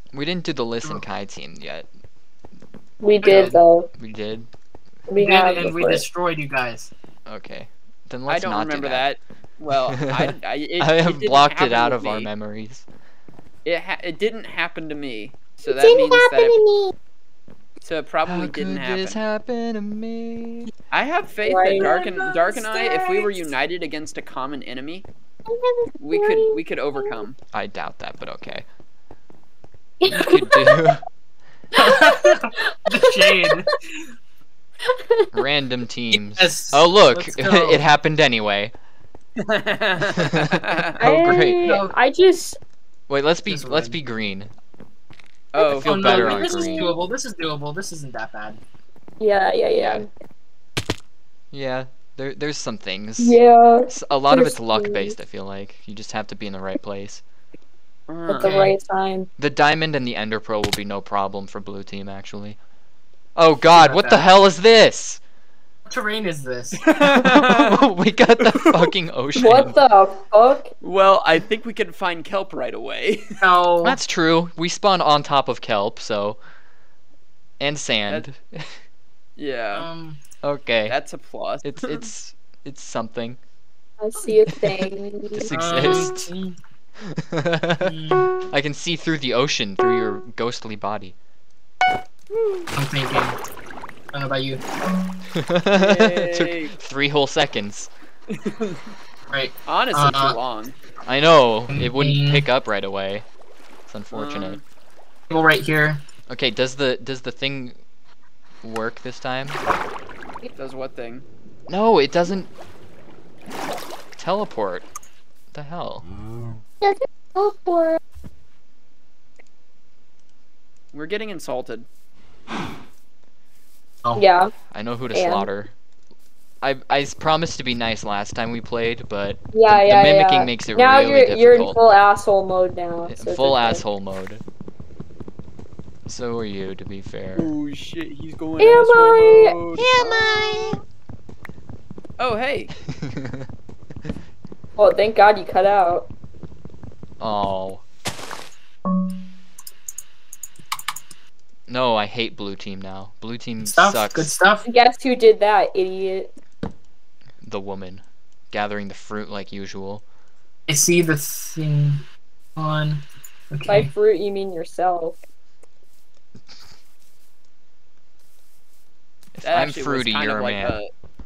We didn't do the Listen Kai team yet. We did though. We did? We did, have and we before. destroyed you guys. Okay. Then I let's don't not remember do that. Well, I it have didn't blocked it happen out with of our me. memories. It didn't happen to me, so It that didn't means happen that to me. so it probably How didn't could this happen to me? I have faith Right. that Dark and I, if we were united against a common enemy, we could overcome. I doubt that, but okay. You could do The shade. random teams. Yes, Oh look, let's go. it happened anyway. Oh great. No. I just Wait, let's Just be win. green. Oh, I feel no, better on this is green. doable. This is doable. This isn't that bad. yeah. Yeah, there's some things. Yeah. A lot of there's it's luck things. based, I feel like. You just have to be in the right place. At Okay. the right time. The diamond and the ender pearl will be no problem for blue team actually. Oh god, Not what the bad. hell is this? What terrain is this? We got the fucking ocean. What the fuck? Well, I think we can find kelp right away. No. That's true. We spawn on top of kelp, so and sand. Yeah, Okay. that's a plus. It's something. I see a thing. This exists. I can see through the ocean through your ghostly body. I'm thinking. I don't know about you. Yay. Took 3 whole seconds. Right. Honestly, too long. I know, it wouldn't pick up right away. It's unfortunate. Go right here. Okay, does the thing work this time? Does what thing? No, it doesn't teleport. What the hell? We're getting insulted. Oh. Yeah. I know who to And? slaughter. I promised to be nice last time we played, but Yeah, the mimicking makes it now really you're in difficult. full asshole mode now. So it's Full okay. asshole mode. So are you, to be fair. Oh shit, he's going Am asshole I? mode. Am I? Oh hey, Well, thank God you cut out. Oh. No, I hate blue team now. Blue team Stuff. sucks. Good stuff. Guess who did that, idiot? The woman. Gathering the fruit like usual. I see the thing on. By Okay. fruit, you mean yourself. If that I'm actually was fruity, kind you're of a like man.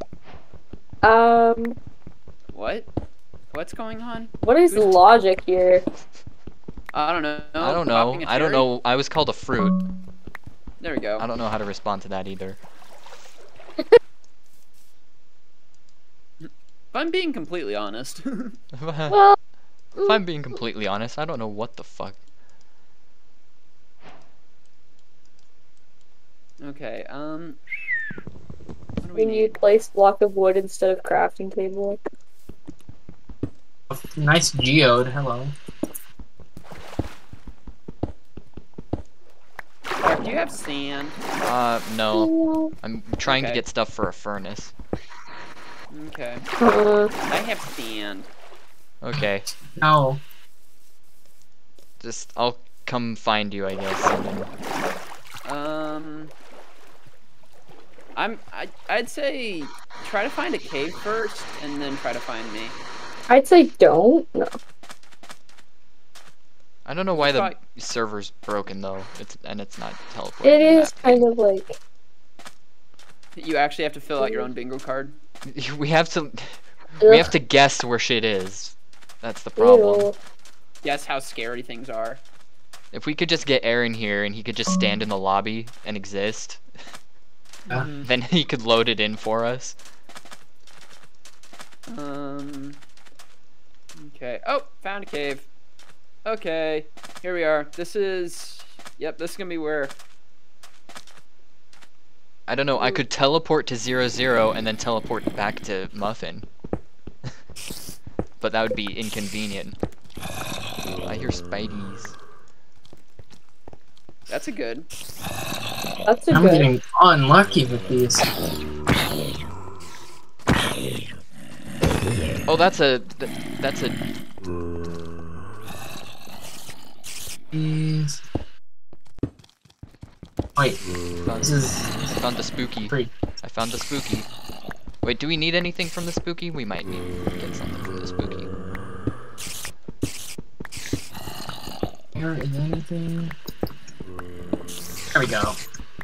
What? What's going on? What is the logic here? I don't know. I don't know. Popping a I don't cherry? know. I was called a fruit. There we go. I don't know how to respond to that either. If I'm being completely honest. If Well, I'm being completely honest, I don't know what the fuck. Okay, what do we when you need? place block of wood instead of crafting table. Nice geode. Hello. Do you have sand? No. I'm trying to Okay. get stuff for a furnace. Okay. Uh, I have sand. Okay. No. Just, I'll come find you, I guess. And then... I'd say try to find a cave first, and then try to find me. I'd say don't. No. I don't know why the Try- server's broken though. It's not teleporting. It is back. kind of like. You actually have to fill out your own bingo card. We have to guess where shit is. That's the problem. Ew. Guess how scary things are. If we could just get Aaron here and he could just stand in the lobby and exist, Yeah. then he could load it in for us. Okay. Oh, found a cave. Okay, here we are. This is. Yep, this is gonna be where. I don't know, I could teleport to 0, and then teleport back to Muffin. But that would be inconvenient. I hear Spideys. That's a good. That's a I'm good. getting unlucky with these. Oh, that's a... These. Wait, Found, this is found the spooky. free. I found the spooky. Wait, do we need anything from the spooky? We might need to get something from the spooky. Here is anything. There we go.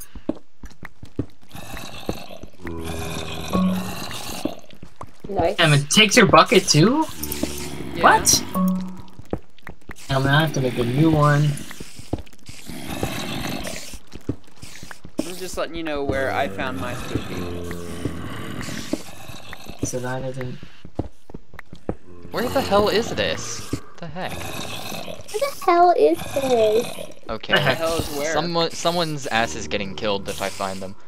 Nice. Damn, it takes your bucket too? Yeah. What? I'm gonna have to make a new one. I'm just letting you know where I found my spooky. So that isn't. Where the hell is this? What the heck? What the hell is this? Okay. The Where the hell is where? Someone's ass is getting killed if I find them.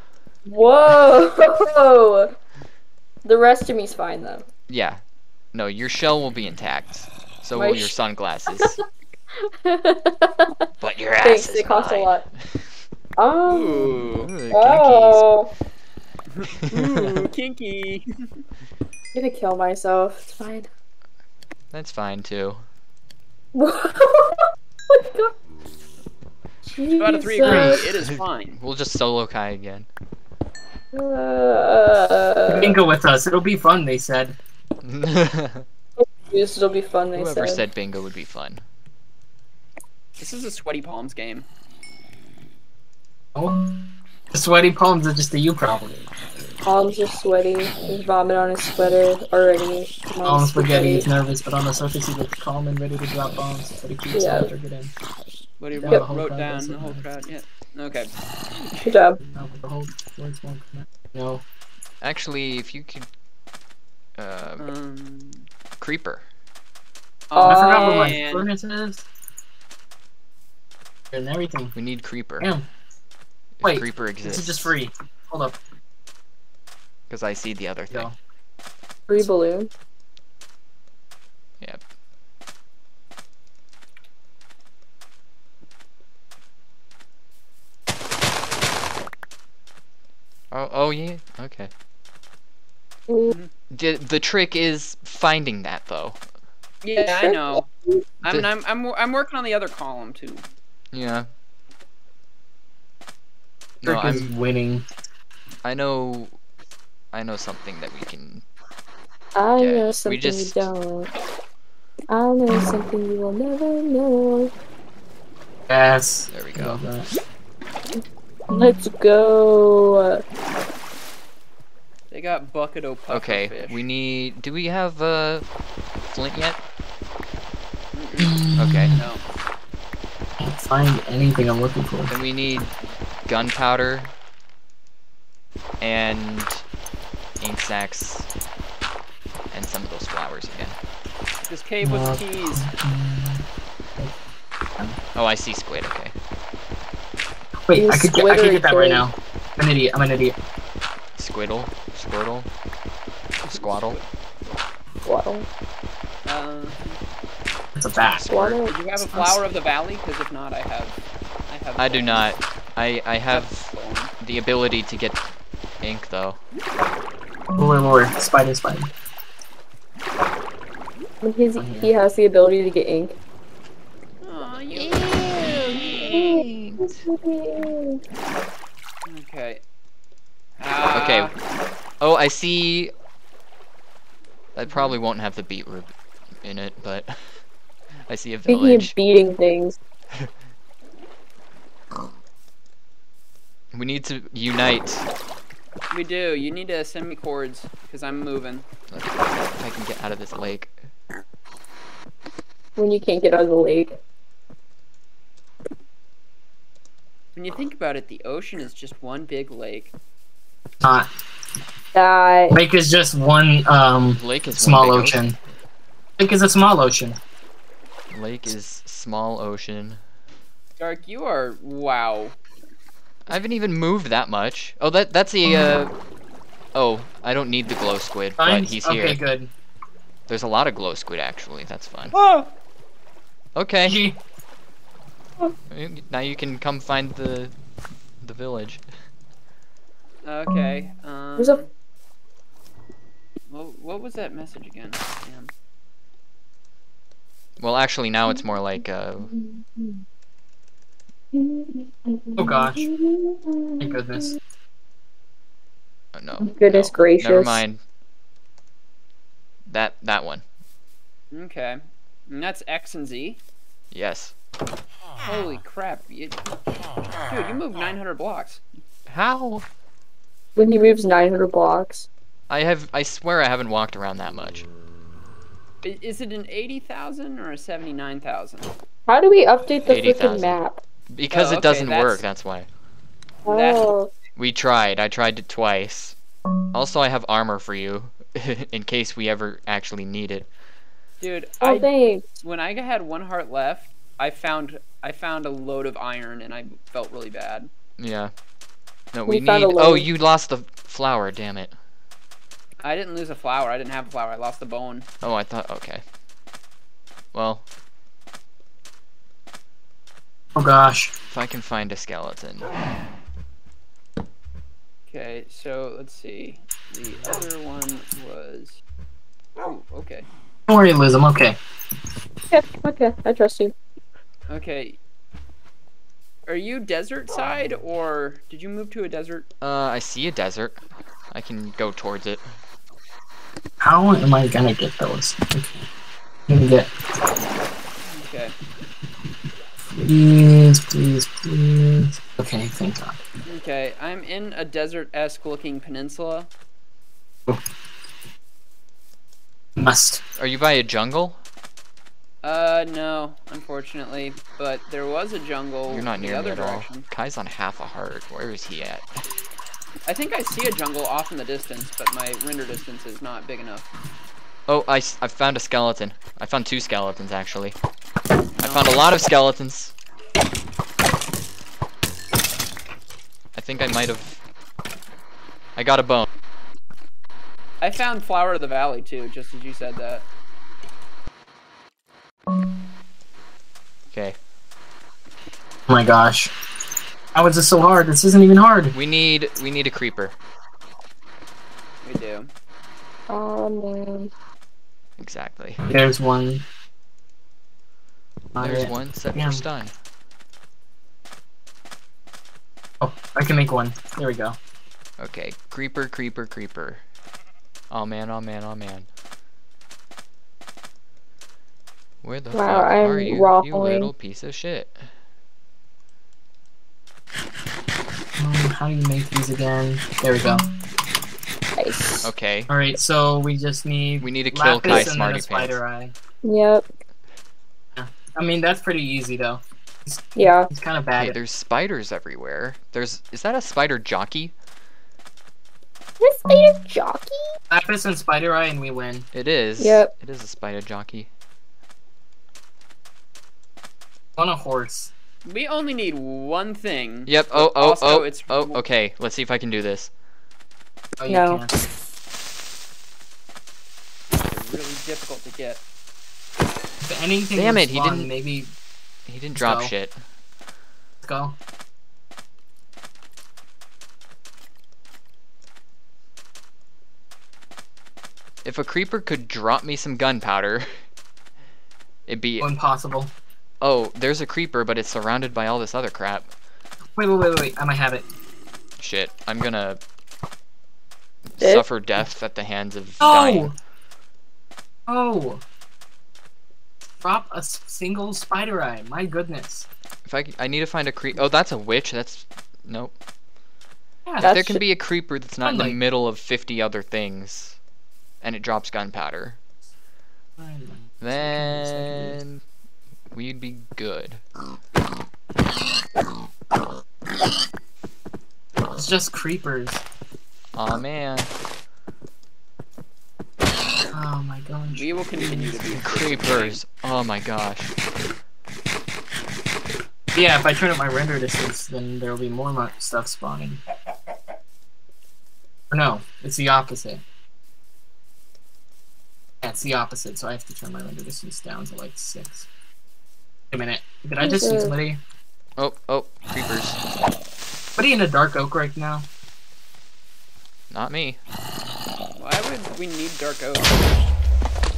Whoa! The rest of me's fine though. Yeah. No, your shell will be intact. So My will your sh- sunglasses. But your ass Thanks, is they cost a mine. lot. Ooh. Ooh, Oh, Ooh, kinky. I'm gonna kill myself. It's fine. That's fine too. Oh my God. 2 out of 3 agree. It is fine. We'll just solo Kai again. Bingo with us. It'll be fun, they said. This will be fun, they Whoever said. said bingo would be fun. This is a sweaty palms game. Oh. The sweaty palms are just a you problem. Palms are sweaty. There's vomit on his sweater already. Palm spaghetti is nervous, but on the surface he looks calm and ready to drop bombs. But he keeps Yeah. on forgetting. What do you Yep. wrote down? The whole crowd. Yeah. Okay. Good job. No, but the whole words won't connect. No. Actually, if you could, creeper. I forgot what my man. furnace is. And everything. We need creeper. Damn. If Wait, creeper this exists. is just free. Hold up. Because I see the other thing. Go. Free balloon. Yep. Oh yeah. Okay. Mm, The trick is finding that though. Yeah, I know. I mean, The- I'm working on the other column too. Yeah. No, Trick is winning. I know something that we can. I Yeah, know we something just- you don't. I know something you will never know. Yes. There we I go. love that. Let's go. They got bucket o' puffer Okay, fish. we need. Do we have flint yet? Mm-mm. Okay. No. Can't find anything I'm looking for. Then we need gunpowder and ink sacks and some of those flowers again. This cave with the keys. Oh, I see squid. Okay. Wait, You I could get that right squiddery now. I'm an idiot. I'm an idiot. Squirtle, squirtle, squaddle. Waddle. It's a bat. Waddle. Did you have a flower of the valley? Because if not, I have. I do bone. not. I have bone. the ability to get ink though. Where? Spider. He has the ability to get ink. Aw, you. Okay. Okay. Oh, I see. I probably won't have the beetroot in it, but I see a Speaking of village. beating things, We need to unite. We do. You need to send me cords because I'm moving. Let's see if I can get out of this lake. when you can't get out of the lake. When you think about it, the ocean is just one big lake. Not. That Lake is just one Lake is one small big ocean. Lake is a small ocean. Lake is small ocean. Dark, you are wow. I haven't even moved that much. Oh, that's a. Oh, I don't need the glow squid, but Fine? he's Okay, here. good. There's a lot of glow squid actually. That's fun. Oh! Okay. GG. Now you can come find the village. Okay. there's a What was that message again? Damn. Well, actually, now it's more like Oh gosh. Thank goodness. Oh, no. Goodness no. gracious. Never mind. That one. Okay. And that's X and Z. Yes. Holy crap. Dude, you moved 900 blocks. How? When he moves 900 blocks. I swear I haven't walked around that much. Is it an 80,000 or a 79,000? How do we update the freaking 80,000. map? Because Oh, it okay, doesn't that's- work, that's why. Oh, We tried. I tried it twice. Also, I have armor for you, in case we ever actually need it. Dude, oh thanks. when I had 1 heart left, I found a load of iron and I felt really bad. Yeah. No, We we found need. a Oh, load. you lost the flower. Damn it. I didn't lose a flower. I didn't have a flower. I lost the bone. Oh, I thought. Okay. Well, Oh gosh. if I can find a skeleton. Okay, so let's see. The other one was. Oh, okay. Don't worry, Liz, I'm okay. Okay, I trust you. Okay. Are you desert side or did you move to a desert? I see a desert. I can go towards it. How am I gonna get those? Okay. Let me get. Okay. Please, please, please. Okay, thank God. Okay, I'm in a desert-esque looking peninsula. Must. Are you by a jungle? No, unfortunately. But there was a jungle You're not the near me other at all. direction. Kai's on half a heart. Where is he at? I think I see a jungle off in the distance, but my render distance is not big enough. Oh, I found a skeleton. I found 2 skeletons, actually. I found a lot of skeletons. I think I might have... I got a bone. I found Flower of the Valley too, just as you said that. Okay. Oh my gosh. How is this so hard? This isn't even hard. We need a creeper. We do. Oh man. Exactly. There's one. There's Alright. one set Yeah. for stun. Oh, I can make one. There we go. Okay, creeper, creeper, creeper. Oh man, oh man, oh man. Where the Wow, fuck I'm are you, you waffling. little piece of shit? How do you make these again? There we go. Nice. Okay, Alright, so we just need. we need to kill lapis Kai and then Smarty a spider Pants. eye. Yep. I mean, that's pretty easy though. Yeah. It's kind of bad. Hey, there's spiders everywhere. Is that a spider jockey? This spider jockey? Lapis and spider eye, and we win. It is. Yep. It is a spider jockey. On a horse. We only need one thing. Yep. but Oh, oh, also oh, it's oh. Okay, let's see if I can do this. Oh, you No. can't. really difficult to get. If anything Damn would it, he spawn, didn't- Maybe. He didn't drop go. shit. Let's go. If a creeper could drop me some gunpowder, it'd be... Impossible. Oh, there's a creeper, but it's surrounded by all this other crap. Wait. I might have it. Shit, I'm gonna It? suffer death at the hands of dying. Oh! Drop a single spider eye. My goodness. If I need to find a creep. Oh, that's a witch. That's nope. Yeah, If That's there can be a creeper that's not in the Unlike- middle of 50 other things, and it drops gunpowder, then we'd be good. It's just creepers. Aw, man. Oh my gosh. We will continue to be Creepers. Oh my gosh. Yeah, if I turn up my render distance, then there will be more stuff spawning. Or no, it's the opposite. Yeah, it's the opposite, so I have to turn my render distance down to like 6. Wait a minute, did I just see somebody? Oh, creepers. Somebody in a dark oak right now? Not me. Why would we need dark oak?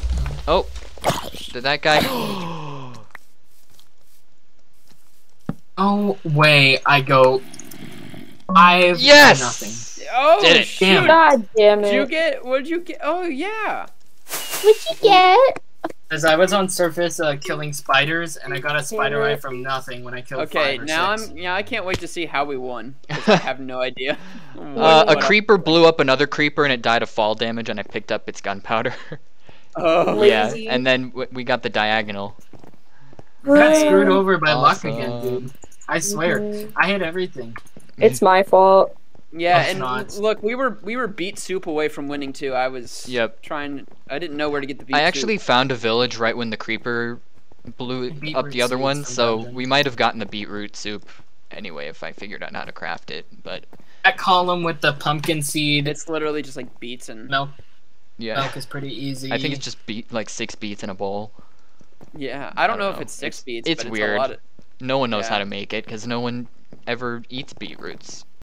Oh, did that guy? Oh, way I go. I've Yes! nothing. Oh, Did it. shoot. Damn. God damn Did you it. get? What did you get? Oh yeah. What'd you get? As I was on surface killing spiders, and I got a spider eye from nothing when I killed Okay, 5 or now 6. I can't wait to see how we won. 'Cause I have no idea. A What creeper blew up another creeper and it died of fall damage, and I picked up its gunpowder. Oh. Yeah, Lazy. and then we got the diagonal. Got screwed over by luck Awesome. again, dude. I swear. Mhm. I hit everything. It's my fault. Yeah, It's and not. look, we were beet soup away from winning too. I was Yep. trying. I didn't know where to get the beet I soup. actually found a village right when the creeper blew up Beetroot the other seeds one, from so dungeon. we might have gotten the beetroot soup anyway if I figured out how to craft it. But That column with the pumpkin seed It's literally just like beets and milk. yeah, Milk is pretty easy. I think it's just like 6 beets in a bowl. yeah. I don't know if know. it's 6 beets. It's but weird. It's a lot of, No one knows how Yeah. to make it because no one ever eats beetroots.